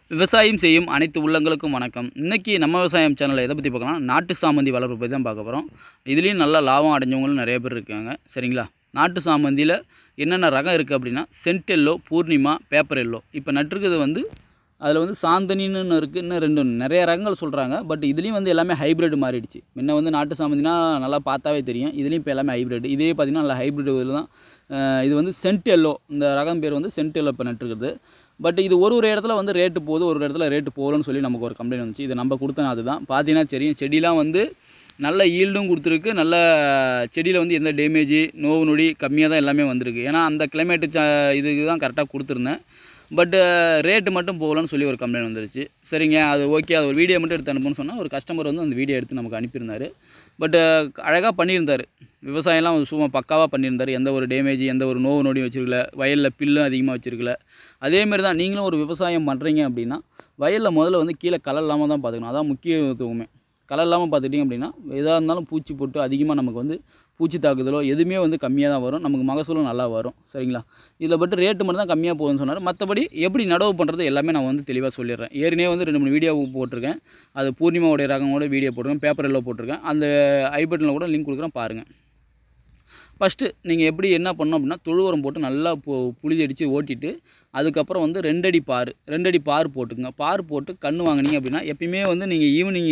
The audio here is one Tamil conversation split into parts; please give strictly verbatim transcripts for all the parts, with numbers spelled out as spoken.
விவசாயம் செய்யும் அனைத்து உள்ளங்களுக்கும் வணக்கம். இன்றைக்கி நம்ம விவசாயம் சேனலில் எதை பற்றி பார்க்கலாம், நாட்டு சாமந்தி வளர்ப்பு பற்றி தான் பார்க்க போகிறோம். இதுலேயும் நல்லா லாபம் அடைஞ்சவங்களும் நிறைய பேர் இருக்காங்க. சரிங்களா? நாட்டு சாமந்தியில் என்னென்ன ரகம் இருக்குது அப்படின்னா, scent yellow, Purnima, paper yellow. இப்போ நட்டுருக்குது வந்து அதில் வந்து சாந்தனின்னு இருக்குது, இன்னும் ரெண்டு நிறைய ரகங்கள் சொல்கிறாங்க. பட் இதுலேயும் வந்து எல்லாமே ஹைப்ரிட் மாறிடுச்சு. முன்ன வந்து நாட்டு சாமந்தினா நல்லா பார்த்தாவே தெரியும். இதுலேயும் இப்போ எல்லாமே ஹைப்ரிட். இதே பார்த்திங்கன்னா நல்லா ஹைப்ரிட் இதில் தான். இது வந்து சென்ட் எல்லோ, இந்த ரகம் பேர் வந்து சென்ட் எல்லோ இப்போ நட்டுருக்குது. பட் இது ஒரு ஒரு இடத்துல வந்து ரேட்டு போகுது, ஒரு இடத்துல ரேட்டு போகலன்னு சொல்லி நமக்கு ஒரு கம்ப்ளைண்ட் வந்துச்சு. இது நம்ம கொடுத்தோம். அதுதான் பார்த்தீங்கன்னா தெரியும், செடிலாம் வந்து நல்ல ஈல்டும் கொடுத்துருக்கு. நல்ல செடியில் வந்து எந்த டேமேஜு நோவு நொடி கம்மியாக தான் எல்லாமே வந்திருக்கு. ஏன்னா அந்த கிளைமேட்டு ச இதுக்கு தான் கரெக்டாக கொடுத்துருந்தேன். பட்டு ரேட்டு மட்டும் போகலன்னு சொல்லி ஒரு கம்ப்ளைண்ட் வந்துருச்சு. சரிங்க, அது ஓகே, அது ஒரு வீடியோ மட்டும் எடுத்து அனுப்புன்னு சொன்னால் ஒரு கஸ்டமர் வந்து அந்த வீடியோ எடுத்து நமக்கு அனுப்பியிருந்தார். பட்டு அழகாக பண்ணியிருந்தார். விவசாயம்லாம் சும்மா பக்காவாக பண்ணியிருந்தார். எந்த ஒரு டேமேஜ், எந்த ஒரு நோவு நொடியும் வச்சுருக்கல. வயலில் பில்லும் அதிகமாக வச்சுருக்கல. அதேமாரி தான் நீங்களும் ஒரு விவசாயம் பண்ணுறீங்க அப்படின்னா, வயலில் முதல்ல வந்து கீழே களை இல்லாமல் தான் பார்த்துக்கணும். அதான் முக்கியத்துவமே. களை இல்லாமல் பார்த்துட்டிங்க அப்படின்னா, எதாக இருந்தாலும் பூச்சி போட்டு அதிகமாக நமக்கு வந்து பூச்சி தாக்குதலோ எதுவுமே வந்து கம்மியாக தான் வரும். நமக்கு மகசூலும் நல்லா வரும். சரிங்களா? இதில் பட்டு ரேட்டு மட்டும் தான் கம்மியாக போகுதுன்னு சொன்னார். மற்றபடி எப்படி நடவு பண்ணுறது எல்லாமே நான் வந்து தெளிவாக சொல்லிடுறேன். ஏற்கனவே வந்து ரெண்டு மூணு வீடியோ போட்டிருக்கேன். அது பூர்ணிமாவுடைய ரகங்களோட வீடியோ போட்டிருக்கேன். பேப்பர் எல்லாம் போட்டிருக்கேன். அந்த ஐ பட்டனில் கூட லிங்க் கொடுக்குறேன், பாருங்கள். ஃபஸ்ட்டு நீங்கள் எப்படி என்ன பண்ணணும் அப்படின்னா, தொழு உரம் போட்டு நல்லா பு புழுதி அடித்து ஓட்டிட்டு, அதுக்கப்புறம் வந்து ரெண்டடி பார் ரெண்டடி பார் போட்டுக்குங்க. பார் போட்டு கன்று வாங்கினீங்க அப்படின்னா, எப்பயுமே வந்து நீங்கள் ஈவினிங்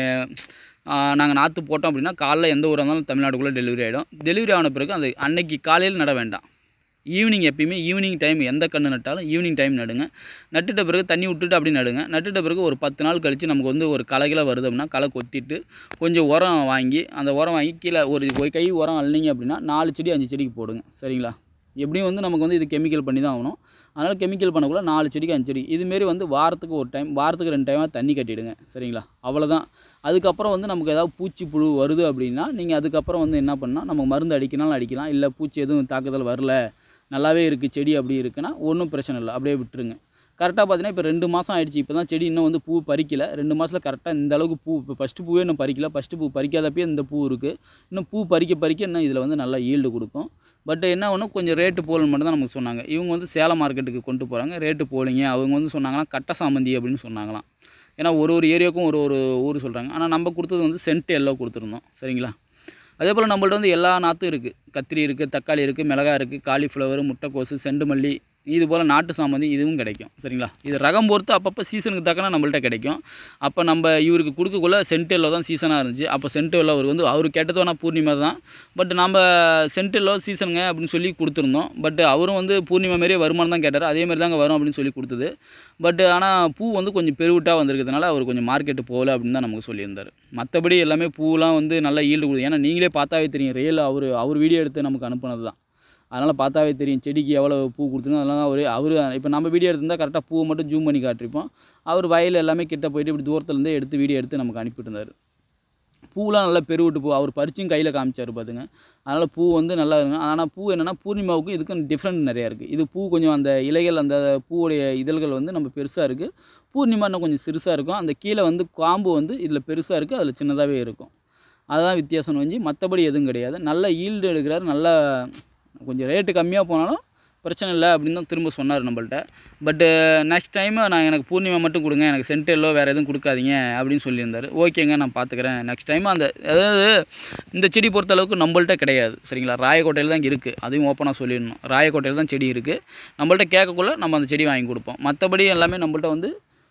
நாங்கள் நாற்று போட்டோம் அப்படின்னா, காலைல எந்த ஊராக இருந்தாலும் தமிழ்நாட்டுக்குள்ளே டெலிவரி ஆகிடும். டெலிவரி ஆன பிறகு அந்த அன்னைக்கு காலையில் நட வேண்டாம். ஈவினிங் எப்பயுமே ஈவினிங் டைம் எந்த கன்று நட்டாலும் ஈவினிங் டைம் நடுங்க. நட்டுட்ட பிறகு தண்ணி விட்டுட்டு அப்படி நடுங்க. நட்டுட்ட பிறகு ஒரு பத்து நாள் கழித்து நமக்கு வந்து ஒரு களைகளை வருது அப்படின்னா, களை கொத்திட்டு கொஞ்சம் உரம் வாங்கி, அந்த உரம் வாங்கி கீழே ஒரு ஒரு கை உரம் அள்ளிங்க அப்படின்னா நாலு செடி அஞ்சு செடிக்கு போடுங்க. சரிங்களா? எப்படியும் வந்து நமக்கு வந்து இது கெமிக்கல் பண்ணி தான் ஆகணும். அதனால் கெமிக்கல் பண்ணக்குள்ள நாலு செடிக்கு அஞ்சு செடி இதுமாரி வந்து வாரத்துக்கு ஒரு டைம், வாரத்துக்கு ரெண்டு டைமாக தண்ணி கட்டிவிடுங்க. சரிங்களா? அவ்வளோதான். அதுக்கப்புறம் வந்து நமக்கு ஏதாவது பூச்சி புழு வருது அப்படின்னா, நீங்கள் அதுக்கப்புறம் வந்து என்ன பண்ணால், நம்ம மருந்து அடிக்கினாலும் அடிக்கலாம். இல்லை பூச்சி எதுவும் தாக்குதல் வரல, நல்லாவே இருக்குது செடி அப்படி இருக்குன்னா ஒன்றும் பிரச்சனை இல்லை, அப்படியே விட்டுருங்க. கரெக்டாக பார்த்தீங்கன்னா இப்போ ரெண்டு மாதம் ஆகிடுச்சு. இப்போ தான் செடி இன்னும் வந்து பூ பறிக்கலை. ரெண்டு மாதத்தில் கரெக்டாக இந்த அளவுக்கு பூ, இப்போ ஃபஸ்ட்டு பூவே இன்னும் பறிக்கல. ஃபஸ்ட்டு பூ பறிக்காதப்பே இந்த பூ இருக்குது. இன்னும் பூ பறிக்க பறிக்க இன்னும் இதில் வந்து நல்லா ஈல்டு கொடுக்கும். பட் என்ன ஒன்று, கொஞ்சம் ரேட்டு போகலன்னு மட்டும் தான் நமக்கு சொன்னாங்க. இவங்க வந்து சேலம் மார்க்கெட்டுக்கு கொண்டு போகிறாங்க. ரேட்டு போகலிங்க. அவங்க வந்து சொன்னாங்கன்னா கட்ட சாமந்தி அப்படின்னு சொன்னாங்களாம். ஏன்னா ஒரு ஒரு ஏரியாவுக்கும் ஒரு ஒரு ஊர் சொல்கிறாங்க. ஆனால் நம்ம கொடுத்தது வந்து சென்ட் எல்லோ கொடுத்துருந்தோம். சரிங்களா? அதே போல் நம்மள்ட்ட வந்து எல்லா நாற்றும் இருக்குது. கத்திரி இருக்குது, தக்காளி இருக்குது, மிளகாய் இருக்குது, காலிஃப்ளவர், முட்டைக்கோசு, செண்டு மல்லி, இது போல் நாட்டு சாமந்தி இதுவும் கிடைக்கும். சரிங்களா? இது ரகம் பொறுத்து அப்பப்போ சீசனுக்கு தக்கன நம்மள்ட்ட கிடைக்கும். அப்போ நம்ம இவருக்கு கொடுக்கக்குள்ள சென்ட் எல்லோ தான் சீசனாக இருந்துச்சு. அப்போ சென்ட் எல்லோ அவர் வந்து அவர் கேட்டது வேணால் பூர்ணிமா தான். பட் நம்ம சென்ட் எல்லோ சீசனுங்க அப்படின்னு சொல்லி கொடுத்துருந்தோம். பட் அவரும் வந்து பூர்ணிமா மாரியே வருமானம் தான் கேட்டார். அதேமாதிரி தாங்க வரும் அப்படின்னு சொல்லி கொடுத்தது. பட் ஆனால் பூ வந்து கொஞ்சம் பெருவிட்டாக வந்திருக்கிறதுனால அவர் கொஞ்சம் மார்க்கெட்டு போகல அப்படின்னு தான் நமக்கு சொல்லியிருந்தார். மற்றபடி எல்லாமே பூலாம் வந்து நல்லா ஈல்டு கொடுக்கும். ஏன்னா நீங்களே பார்த்தாவே தெரியும், ரியல் அவர் அவர் வீடியோ எடுத்து நமக்கு அனுப்புனது தான். அதனால் பார்த்தாவே தெரியும் செடிக்கு எவ்வளோ பூ கொடுத்துருந்தோம். அதெல்லாம் அவர் அவர் இப்போ நம்ம வீடியோ எடுத்திருந்தால் கரெக்டாக பூவை மட்டும் ஜூம் பண்ணி காட்டிருப்போம். அவர் வயல் எல்லாமே கிட்ட போயிட்டு இப்படி தூரத்துலேருந்தே எடுத்து வீடியோ எடுத்து நமக்கு அனுப்பிட்டு இருந்தார். பூலாம் நல்லா பெருவிட்டு பூ அவர் பறிச்சும் கையில் காமிச்சார் பார்த்துங்க. அதனால் பூ வந்து நல்லா இருக்குங்க. ஆனால் பூ என்னென்னா, பூர்ணிமாவுக்கும் இதுக்கும் டிஃப்ரெண்ட் நிறையா இருக்குது. இது பூ கொஞ்சம் அந்த இலைகள், அந்த பூவுடைய இதழ்கள் வந்து நம்ம பெருசாக இருக்குது. பூர்ணிமா இன்னும் கொஞ்சம் சிறுசாக இருக்கும். அந்த கீழே வந்து காம்பு வந்து இதில் பெருசாக இருக்குது, அதில் சின்னதாகவே இருக்கும். அதுதான் வித்தியாசம் வந்து, மற்றபடி எதுவும் கிடையாது. நல்ல ஈல்டு எடுக்கிறாரு. நல்லா கொஞ்சம் ரேட்டு கம்மியாக போனாலும் பிரச்சனை இல்லை அப்படின்னு தான் திரும்ப சொன்னார் நம்மள்ட்ட. பட்டு நெக்ஸ்ட் டைமு நான் எனக்கு பூர்ணிமா மட்டும் கொடுங்க, எனக்கு சென்ட் எல்லோ வேறு எதுவும் கொடுக்காதீங்க அப்படின்னு சொல்லியிருந்தார். ஓகேங்க, நான் பார்த்துக்கிறேன். நெக்ஸ்ட் டைமு அந்த அதாவது இந்த செடி பொறுத்த அளவுக்கு நம்மள்ட்ட கிடையாது. சரிங்களா? ராயக்கோட்டையில் தான் இருக்குது. அதையும் ஓப்பனாக சொல்லிடணும். ராயக்கோட்டையில் தான் செடி இருக்குது. நம்மள்ட்ட கேட்கக்குள்ள நம்ம அந்த செடி வாங்கி கொடுப்போம். மற்றபடி எல்லாமே நம்மள்ட்ட வந்து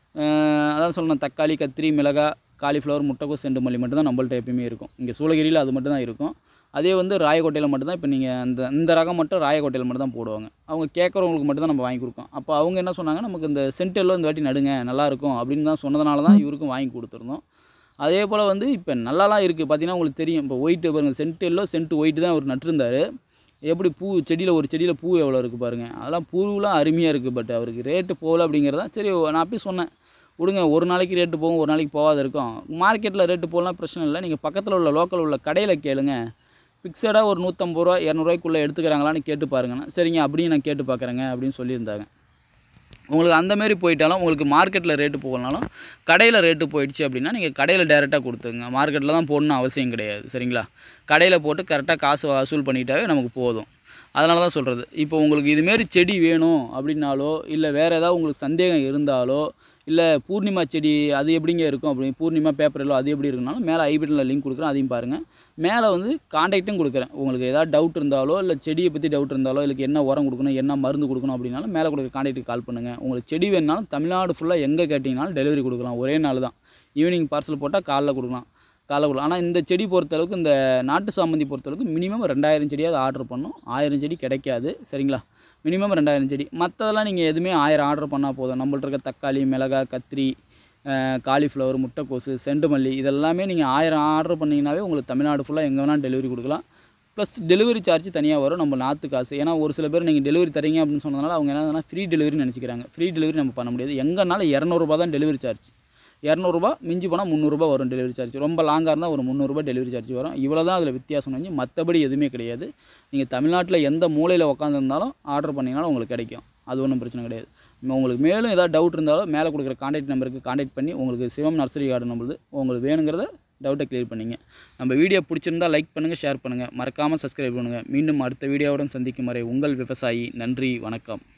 அதான் சொல்லணும், தக்காளி, கத்திரி, மிளகாய், காலிஃப்ளவர், முட்டைக்கோஸ், செண்டு மல்லி மட்டும் தான் நம்மள்ட்ட எப்பயுமே இருக்கும். இங்கே சூளகிரியில் அது மட்டும் தான் இருக்கும். அதே வந்து ராயக்கோட்டையில் மட்டும்தான். இப்போ நீங்கள் அந்த இந்த ரகம் மட்டும் ராயக்கோட்டையில் மட்டும் தான் போடுவாங்க. அவங்க கேட்குறவங்களுக்கு மட்டும் தான் நம்ம வாங்கி கொடுக்கோம். அப்போ அவங்க என்ன சொன்னாங்க, நமக்கு இந்த சென்ட் எல்லோ இந்த வாட்டி நடுங்க நல்லாயிருக்கும் அப்படின்னு தான் சொன்னதுனால தான் இவருக்கும் வாங்கி கொடுத்துருந்தோம். அதே போல் வந்து இப்போ நல்லாலாம் இருக்குது. பார்த்தீங்கன்னா உங்களுக்கு தெரியும், இப்போ ஒயிட்டு பாருங்கள், சென்ட் எல்லோ சென்ட் ஒயிட்டு தான் அவர் நட்டுருந்தார். எப்படி பூ செடியில் ஒரு செடியில் பூ எவ்வளோ இருக்குது பாருங்கள். அதெல்லாம் பூவெலாம் அருமையாக இருக்குது. பட் அவருக்கு ரேட்டு போகல அப்படிங்கிறதான். சரி, நான் அப்பயே சொன்னேன், விடுங்க, ஒரு நாளைக்கு ரேட்டு போகும், ஒரு நாளைக்கு போகாத இருக்கும். மார்க்கெட்டில் ரேட்டு போகலாம் பிரச்சனை இல்லை. நீங்கள் பக்கத்தில் உள்ள லோக்கல் உள்ள கடையில் கேளுங்க. ஃபிக்ஸடாக ஒரு நூற்றம்பது ரூபா இரநூறுவாய்க்குள்ளே எடுத்துக்கிறாங்களான்னு கேட்டு பாருங்கண்ணா. சரிங்க, அப்படியும் நான் கேட்டு பார்க்குறேங்க அப்படின்னு சொல்லியிருந்தாங்க. உங்களுக்கு அந்தமாரி போயிட்டாலும், உங்களுக்கு மார்க்கெட்டில் ரேட்டு போகலனாலும் கடையில் ரேட்டு போயிடுச்சு அப்படின்னா நீங்கள் கடையில் டேரெக்டாக கொடுத்துங்க. மார்க்கெட்டில் தான் போடணும்னு அவசியம் கிடையாது. சரிங்களா? கடையில் போட்டு கரெக்டாக காசு வசூல் பண்ணிட்டாவே நமக்கு போதும். அதனால தான் சொல்கிறது. இப்போ உங்களுக்கு இதுமாரி செடி வேணும் அப்படின்னாலோ, இல்லை வேறு ஏதாவது உங்களுக்கு சந்தேகம் இருந்தாலோ, இல்லை பூர்ணிமா செடி அது எப்படிங்க இருக்கும் அப்படின்னு பூர்ணிமா பேப்பர் எல்லோ அது எப்படி இருக்குனாலும் மேலே ஐபட்டனில் லிங்க் கொடுக்குறேன், அதையும் பாருங்கள். மேலே வந்து கான்டாக்ட்டும் கொடுக்குறேன். உங்களுக்கு ஏதாவது டவுட் இருந்தாலோ, இல்லை செடியை பற்றி டவுட் இருந்தாலோ, இல்லை என்ன உரம் கொடுக்கணும், என்ன மருந்து கொடுக்கணும் அப்படின்னாலும் மேலே கொடுக்குற கான்டாக்ட்டுக்கு கால் பண்ணுங்கள். உங்களுக்கு செடி வேணுனாலும் தமிழ்நாடு ஃபுல்லாக எங்கே கேட்டிங்கனாலும் டெலிவரி கொடுக்கலாம். ஒரே நாள் தான். ஈவினிங் பார்சல் போட்டால் காலைல கொடுக்கலாம், காலைல கொடுக்கலாம். ஆனால் இந்த செடி பொறுத்தளவுக்கு, இந்த நாட்டு சாமந்தி பொறுத்தளவுக்கு மினிமம் ரெண்டாயிரம் செடியாவது ஆர்டர் பண்ணணும். ஆயிரம் செடி கிடைக்காது, சரிங்களா? மினிமம் ரெண்டாயிரம் செடி. மற்றதெல்லாம் நீங்கள் எதுவுமே ஆயிரம் ஆர்டர் பண்ணால் போதும். நம்மள்ட்ட இருக்க தக்காளி, மிளகாய், கத்திரி, காலிஃப்ளவர், முட்டைக்கோசு, செண்டு மல்லி இதெல்லாமே நீங்கள் ஆயிரம் ஆர்டர் பண்ணிங்கனாவே உங்களுக்கு தமிழ்நாடு ஃபுல்லாக எங்கே வேணாலும் டெலிவரி கொடுக்கலாம். ப்ளஸ் டெலிவரி சார்ஜ் தனியாக வரும், நம்ம நாற்று காசு. ஏன்னா ஒரு சில பேர் நீங்கள் டெலிவரி தரீங்க அப்படின்னு சொன்னதுனால அவங்க என்ன ஃப்ரீ டெலிவரின்னு நினச்சிக்கிறாங்க. ஃப்ரீ டெலிவரி நம்ம பண்ண முடியாது. எங்கேனாலும் இரநூறுபா தான் டெலிவரி சார்ஜ். இரநூறுபா மிஞ்சி போனால் முந்நூறுரூபா வரும் டெலிவரி சார்ஜ். ரொம்ப லாங்காக இருந்தால் ஒரு முந்நூறுரூபா டெலிவரி சார்ஜ் வரும். இவ்வளோ தான் அதில் வித்தியாசம் வந்து, மற்றபடி எதுவுமே கிடையாது. நீங்கள் தமிழ்நாட்டில் எந்த மூலையில் உட்காந்துருந்தாலும் ஆர்டர் பண்ணிங்கனாலும் உங்களுக்கு கிடைக்கும். அது ஒன்றும் பிரச்சனை கிடையாது. உங்களுக்கு மேலும் ஏதாவது டவுட் இருந்தாலும் மேலே கொடுக்குற கான்டாக்ட் நம்பருக்கு கான்டாக்ட் பண்ணி உங்களுக்கு சிவம் நர்சரி கார்டு நம்புது உங்களுக்கு வேணுங்கிறத டவுட்டை கிளியர் பண்ணிங்க. நம்ம வீடியோ பிடிச்சிருந்தால் லைக் பண்ணுங்கள், ஷேர் பண்ணுங்கள், மறக்காமல் சப்ஸ்கிரைப் பண்ணுங்கள். மீண்டும் அடுத்த வீடியோவுடன் சந்திக்கும் வரை உங்கள் விவசாயி. நன்றி, வணக்கம்.